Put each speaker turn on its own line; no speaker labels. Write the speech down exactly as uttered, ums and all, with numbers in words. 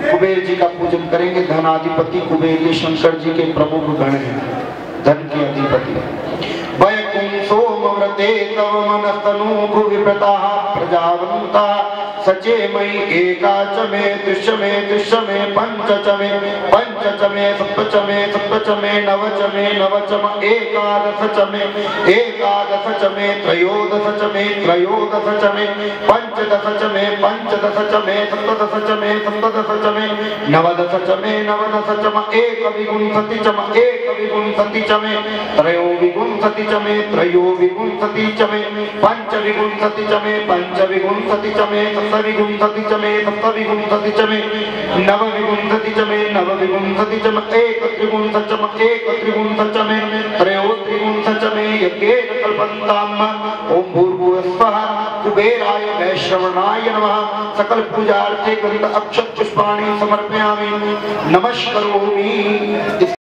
कुबेर जी का पूजन करेंगे। धनाधिपति कुबेर ये शंकर जी के प्रमुख गण हैं, धन के अधिपति। वैकुंठो व्रते तव मनस्तनु भुविव्रताः प्रजावन्ता सचे मयि एका च मे दृश्य मे दृश्य मे पंच च मे पंच च मे सप्त च मे सप्त च मे नव च मे नव च मे एकादश च मे एकादश च मे त्रयोदश च मे त्रयोदश च मे पंचदश च मे पंचदश च मे सप्तदश च मे सप्तदश च मे नवदश च मे नवदश च मे एकविंशति च मे एकविंशति च मे त्रयोविंशति च मे त्रयोविंशति च मे पंचविंशति च मे पंचविंशति च मे सप्तविंशति च मे सप्तविंशति च मे नवविंशति च मे नवविंशति च मे एकत्रिंशत् च मे एकत्रिंशत् च मे त्रयोत्रिंशत् च मे यज्ञेन कल्पन्ताम्। ओम भूर्भुवस्वः कुबेराय वैश्रवणाय नमः। सकल पूजार्थे गंध अक्षत पुष्पाणि समर्पयामि, नमस्करोमि।